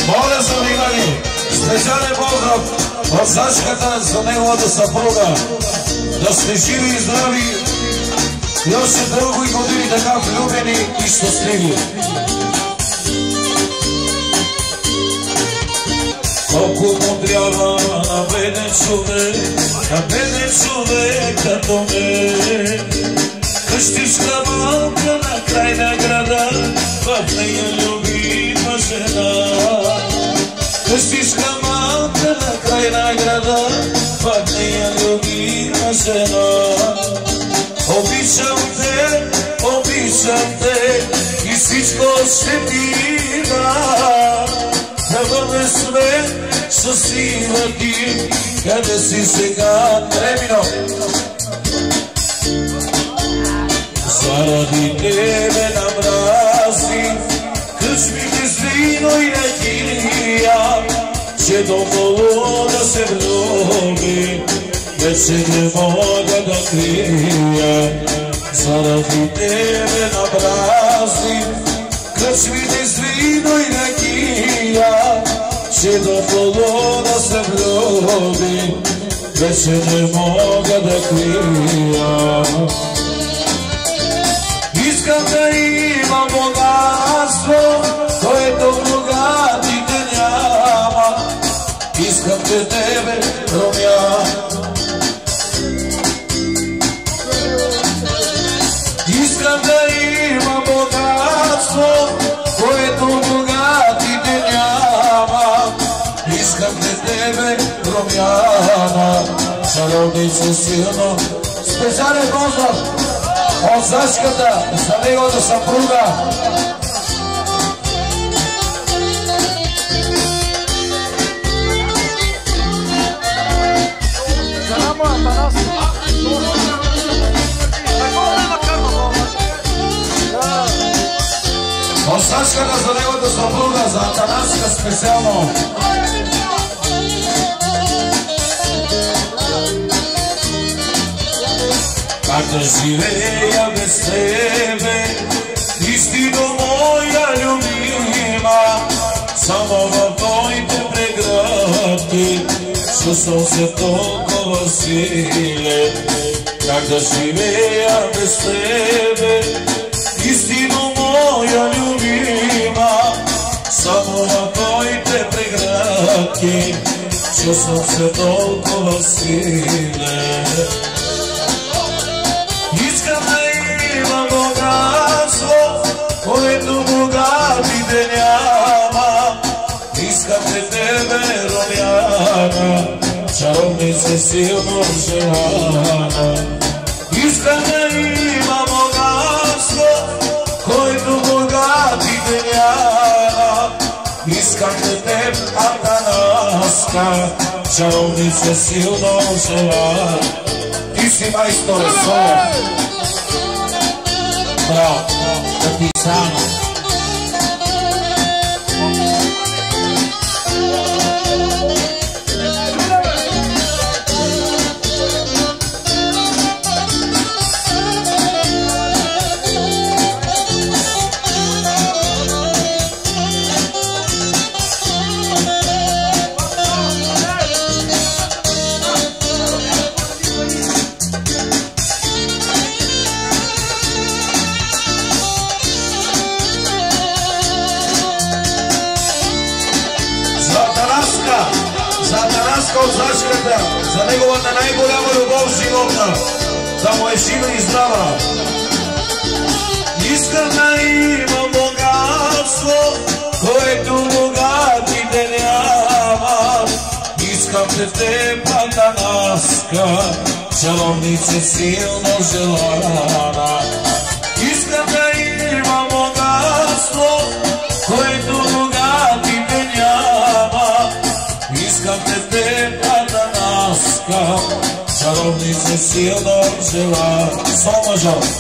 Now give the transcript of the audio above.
Моля за внимание, специален поздрав от Сашката за неговата съпруга. Да сте живи и здрави и още дълго и години така влюбени и щастливи. Колко му трябва на беден човек като мен. Къщичка малка на край на града, в нея любима жена. Къщичка малка на край на града, в нея любима жена. Обичам те и всичко ще ти дам. Да бъде свет щастлива ти, къде си сега? Тремино! Заради тебе намрази кръчмите с вино и ракия, че долу да се влюби вече не мога да крия. Заради тебе намрази кръчмите с вино и ракия, че долу да се влюби вече не мога да крия. Искам да имам богатство, което богатите няма. Искам те тебе, Румяна. Искам да имам богатство, което богатите няма. Искам те тебе, Румяна. Чаровница силно, специален поздрав от Сашката за неговата съпруга. От Сашката за неговата съпруга, за Атанаска специално. Как да живея без тебе, истинно моя любима, само в твоите преградки чувствам се толкова силен. Как да живея без тебе, истинно моя любима, само в твоите преградки чувствам се толкова силен. Искам да имам богатство, което богатите няма. Искам те тебе, Румяна, чаровница силно желана. Искам да имам богатство, което богатите няма. Искам те теб, Атанаска, чаровница силно желана. Ти си майстор соло. Браво, Каписано. За Атанаска от Сашката, за неговата най-голяма любов в живота, да му е жива и здрава. Искам да имам богатство, което богатите няма. Искам те теб, Атанаска, чаровница силно желана. Искам да имам богатство, което богатите няма. Искам те теб, Атанаска, чаровница силно желана. Сол мажор.